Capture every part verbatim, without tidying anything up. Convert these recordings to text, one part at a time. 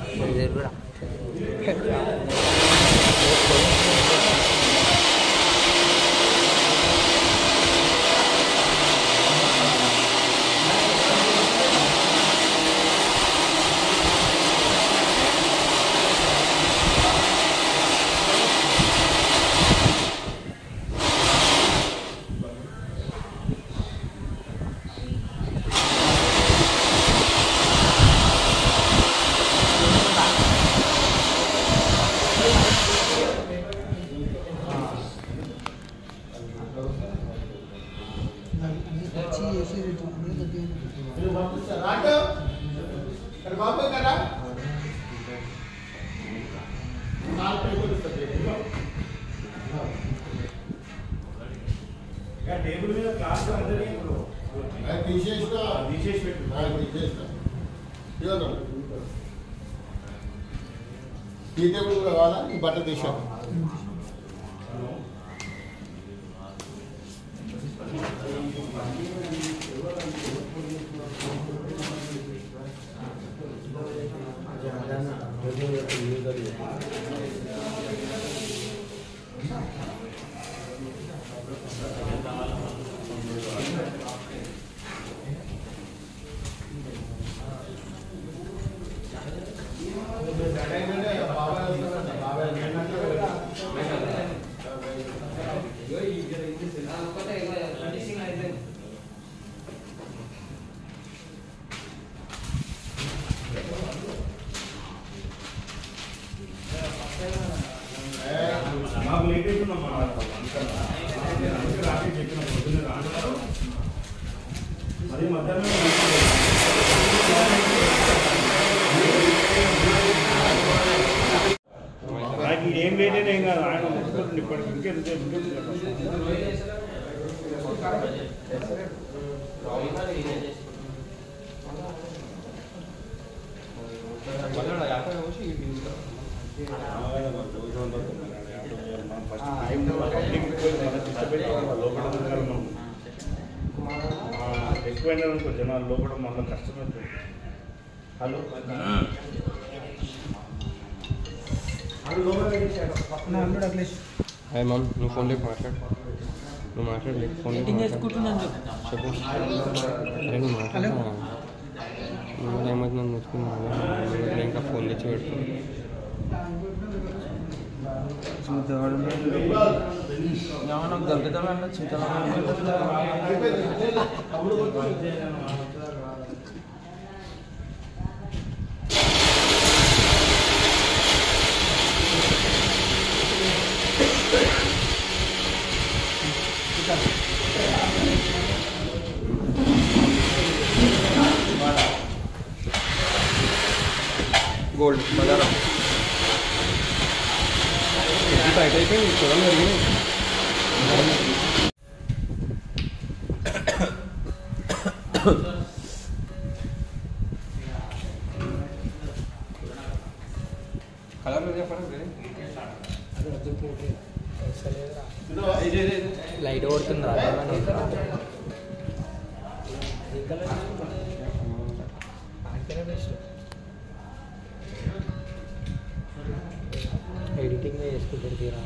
Table में class अंदर ही विशेष का विशेष विशेष का ये टेबल लगाना ये बटर देशा ఏం వేరే ఏం కాదు ఆయన ముట్టుకుంటుంది ఇప్పటికి ఇంకేంటే ఎక్కువైనా అనుకో జనాలు లోపల మళ్ళీ కష్టపడుతుంది. హలో హాయ్ మామ్, నువ్వు ఫోన్ లేక మాట్లాడు, నువ్వు మాట్లాడు లేక ఫోన్ చెప్పు. అరే నువ్వు మాట్లాడు, నువ్వు ఏమవుతుందని ముట్టుకున్నావు ఇంకా ఫోన్ తెచ్చి పెడుతుంది. దొరుకుతామన్నా చూద్దాం. గోల్డ్ బజారం టైట్ అయిపోయింది చూడండి జరిగింది. కలర్ చెప్పండి, లైట్ కొడుతుంది ఎడిటింగ్ చేసుకుంటారు తీరా.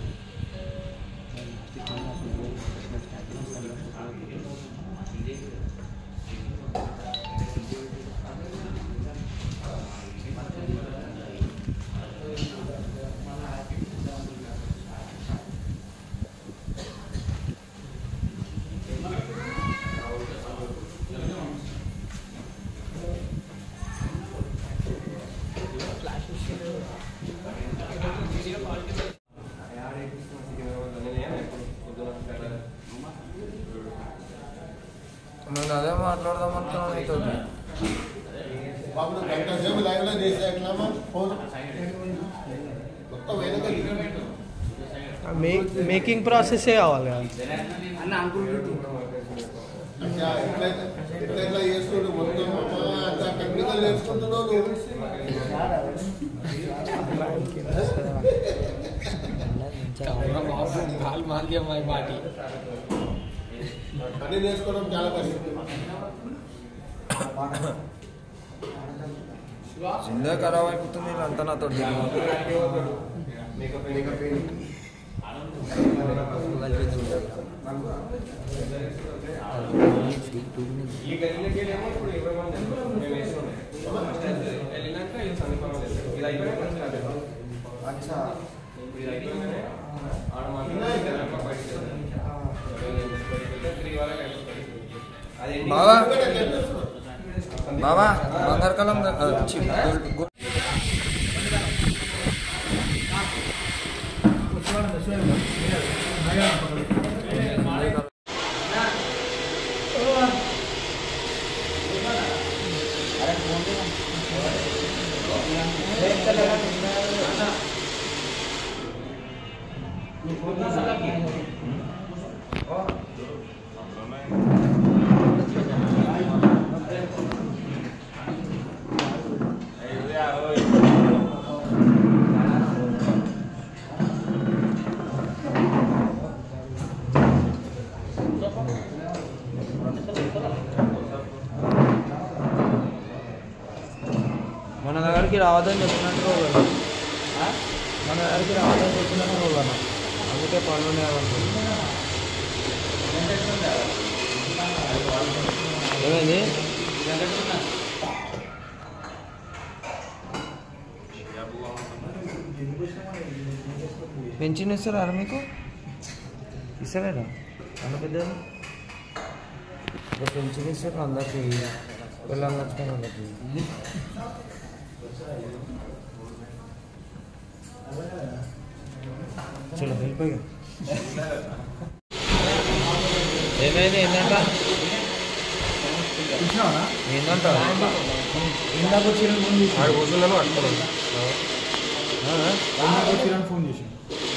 నేను అదే మాట్లాడదాం అనుకున్నాను. గంట సేపు లైవ్లో చేసే మేకింగ్ ప్రాసెసే కావాలి కదా ఎట్లా చేస్తుండు మొత్తం అంతా టెక్నికల్ నేర్చుకుంటున్నావు. అన్నీ నేర్చుకోవడం చాలా కష్టం. జిందా ఖరాబ్ అయిపోతుంది అంతా నాతో బావా బావా బంగారకాలం మన దగ్గరికి రావద్దని చెప్పినట్టు మన దగ్గరికి రావద్దని చెప్పినట్టు పోగలను అందుకే పనులు ఏమైంది పెన్షన్ ఇస్తారా మీకు ఇస్తారా అన్న పెద్దలు పెన్షన్ ఇస్తారు అందరికి పిల్లలు నచ్చుకొని అందరికి చలో వెళ్ళిపోయా ఏమైంది ఏంటంట ఏంటంట ఇందాక వచ్చిన ఫోన్ చేసి ఆడు కూర్చున్నాను అట్టుకోండి ఇందాక వచ్చిన ఫోన్ చేసి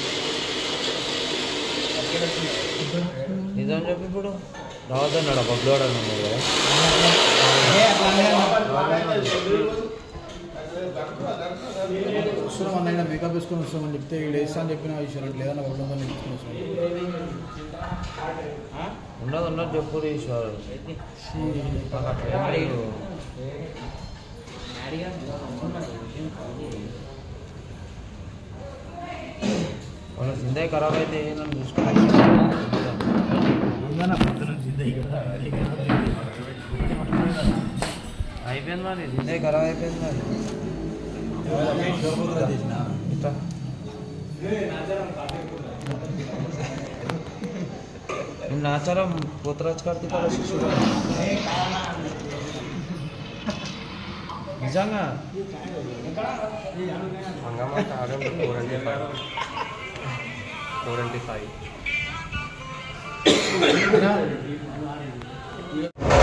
నిజం చెప్పి ఇప్పుడు రావద్దన్నాడు బబ్లు అన్నాడు కదా వస్తున్నాం అన్న మేకప్ వేసుకొని వస్తామని చెప్తే వీడు వేస్తా అని చెప్పిన విషయం లేదన్న వాళ్ళు తీసుకొని వస్తాం ఉన్నది ఉన్నది చెప్పు ఈశ్వరు వాళ్ళ జిందగీ ఖరాబ్ అయితే నన్ను చూసుకున్నాను అయిపోయింది మరి జిందగీ ఖరాబ్ అయిపోయింది మరి ఇట్లా నిన్న ఆచారం పోతరాజ్ కార్తీక శిష్యుడు నిజంగా ఫోర్ ట్వంటీ ఫైవ్